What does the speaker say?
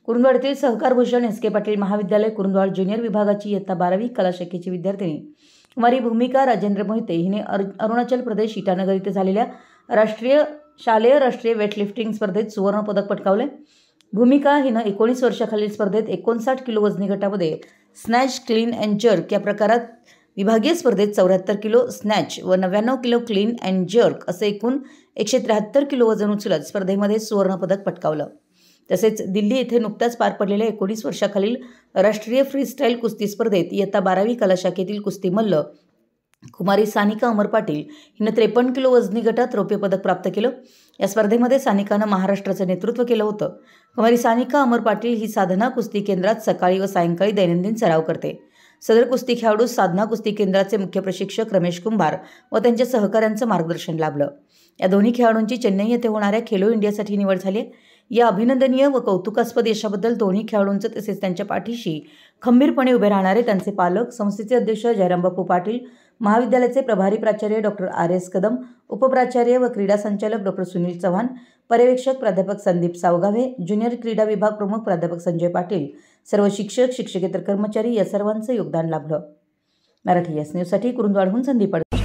कुरुंदवाड येथील सहकार भूषण एस.के. पाटील महाविद्यालय कुरुंदवाड ज्युनियर विभागाची इयत्ता 12वी कला शाखेची विद्यार्थिनी कुमारी भूमिका राजेंद्र मोहिते हिने अरुणाचल प्रदेश इटानगर येथे झालेल्या शालेय राष्ट्रीय वेटलिफ्टिंग स्पर्धेत सुवर्ण पदक पटकावले। भूमिका हिने 19 वर्षाखालील स्पर्धेत 59 किलो वजनी गटामध्ये स्नॅच, क्लीन अँड जर्क या प्रकारात विभागीय स्पर्धेत 74 किलो स्नॅच व 99 किलो क्लीन अँड जर्क असे एकूण 173 किलो वजन उचलत स्पर्धेमध्ये सुवर्ण पदक पटकावलं। तसेच दिल्ली येथे नुकत्याच पार पडलेल्या 19 वर्षाखालील राष्ट्रीय फ्रीस्टाईल कुस्ती स्पर्धेत इयत्ता 12वी कला शाखेतील कुस्ती मल्ल कुमारी सानिका अमर पाटील हिने 53 किलो वजनी गटात रौप्य पदक प्राप्त केलं। या स्पर्धेमध्ये सानिकानं महाराष्ट्राचं नेतृत्व केलं होतं। कुमारी सानिका अमर पाटील ही साधना कुस्ती केंद्रात सकाळी व सायंकाळी दैनंदिन सराव करते। सदर कुस्ती खेळाडू साधना कुस्ती केंद्राचे मुख्य प्रशिक्षक रमेश कुंभार व त्यांच्या सहकाऱ्यांचं मार्गदर्शन लाभलं। या दोन्ही खेळाडूंची चेन्नई येथे होणाऱ्या खेलो इंडियासाठी निवड झाली। या अभिनंदनीय व कौतुकास्पद यशाबद्दल दोन्ही खेळाडूंचं तसेच त्यांच्या पाठीशी खंबीरपणे उभे राहणारे त्यांचे पालक, संस्थेचे अध्यक्ष जयराम बापू पाटील, महाविद्यालयाचे प्रभारी प्राचार्य डॉक्टर आर.एस. कदम, उपप्राचार्य व क्रीडा संचालक डॉक्टर सुनील चव्हाण, पर्यवेक्षक प्राध्यापक संदीप सावगावे, ज्युनियर क्रीडा विभाग प्रमुख प्राध्यापक संजय पाटील, सर्व शिक्षक, शिक्षकेतर कर्मचारी या सर्वांचं योगदान लाभलं। मराठी एस न्यूजसाठी कुरुंदवाडहून संदीप